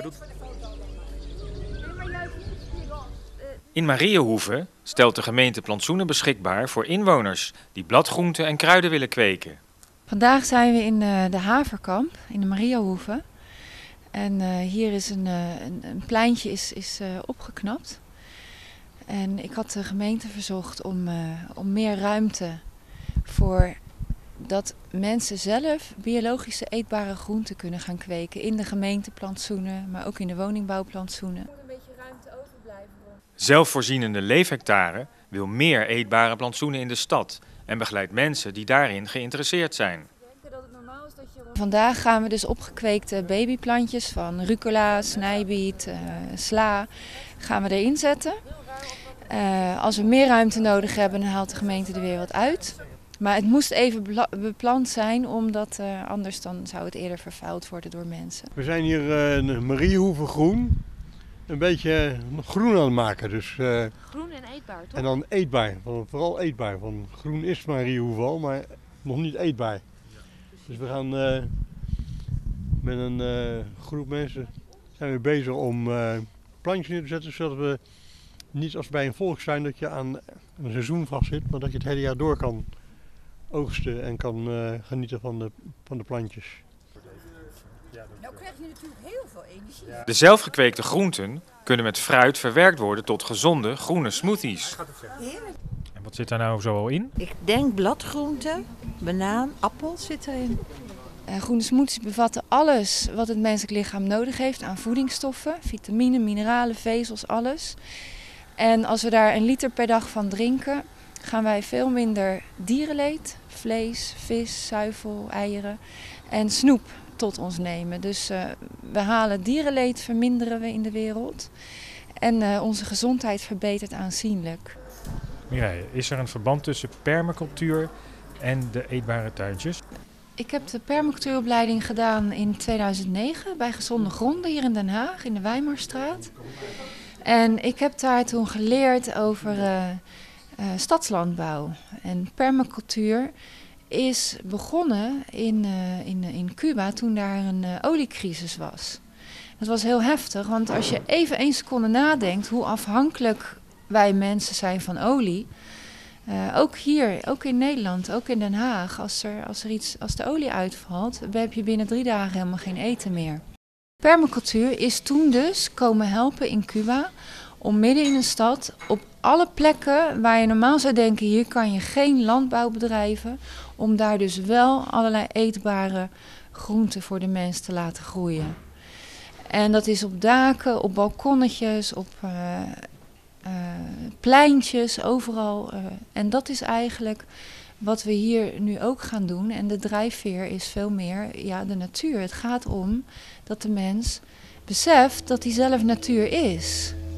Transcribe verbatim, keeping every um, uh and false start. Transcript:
In Mariëhoeve stelt de gemeente plantsoenen beschikbaar voor inwoners die bladgroenten en kruiden willen kweken. Vandaag zijn we in de Haverkamp, in de Mariëhoeve. En uh, hier is een, uh, een, een pleintje is, is uh, opgeknapt. En ik had de gemeente verzocht om, uh, om meer ruimte voor dat mensen zelf biologische eetbare groenten kunnen gaan kweken. In de gemeenteplantsoenen, maar ook in de woningbouwplantsoenen. Er moet een beetje ruimte overblijven. Zelfvoorzienende Leefhectare wil meer eetbare plantsoenen in de stad en begeleidt mensen die daarin geïnteresseerd zijn. Vandaag gaan we dus opgekweekte babyplantjes van rucola, snijbiet, uh, sla gaan we erin zetten. Uh, als we meer ruimte nodig hebben, dan haalt de gemeente er weer wat uit. Maar het moest even beplant zijn, omdat uh, anders dan zou het eerder vervuild worden door mensen. We zijn hier uh, in Mariëhoeve groen, een beetje groen aan het maken. Dus, uh, groen en eetbaar, toch? En dan eetbaar, vooral eetbaar. Want groen is Mariëhoeve al, maar nog niet eetbaar. Dus we gaan uh, met een uh, groep mensen zijn we bezig om uh, plantjes neer te zetten, zodat we niet als bij een volk zijn dat je aan een seizoen vastzit, maar dat je het hele jaar door kan oogsten en kan uh, genieten van de, van de plantjes. Nou krijg je natuurlijk heel veel energie. De zelfgekweekte groenten kunnen met fruit verwerkt worden tot gezonde groene smoothies. En wat zit daar nou zoal in? Ik denk bladgroenten, banaan, appel zit erin. Uh, groene smoothies bevatten alles wat het menselijk lichaam nodig heeft aan voedingsstoffen, vitamine, mineralen, vezels, alles. En als we daar een liter per dag van drinken, gaan wij veel minder dierenleed, vlees, vis, zuivel, eieren en snoep tot ons nemen. Dus uh, we halen dierenleed, verminderen we in de wereld en uh, onze gezondheid verbetert aanzienlijk. Mireille, is er een verband tussen permacultuur en de eetbare tuintjes? Ik heb de permacultuuropleiding gedaan in tweeduizend negen bij Gezonde Gronden hier in Den Haag, in de Weimarstraat. En ik heb daar toen geleerd over uh, uh, stadslandbouw. En permacultuur is begonnen in, uh, in, in Cuba toen daar een uh, oliecrisis was. Dat was heel heftig, want als je even één seconde nadenkt hoe afhankelijk wij mensen zijn van olie. Uh, ook hier, ook in Nederland, ook in Den Haag, als, er, als, er iets, als de olie uitvalt, heb je binnen drie dagen helemaal geen eten meer. Permacultuur is toen dus komen helpen in Cuba om midden in een stad, op alle plekken waar je normaal zou denken, hier kan je geen landbouw bedrijven, om daar dus wel allerlei eetbare groenten voor de mens te laten groeien. En dat is op daken, op balkonnetjes, op uh, uh, pleintjes, overal. Uh, en dat is eigenlijk wat we hier nu ook gaan doen. En de drijfveer is veel meer ja, de natuur. Het gaat om dat de mens beseft dat hij zelf natuur is.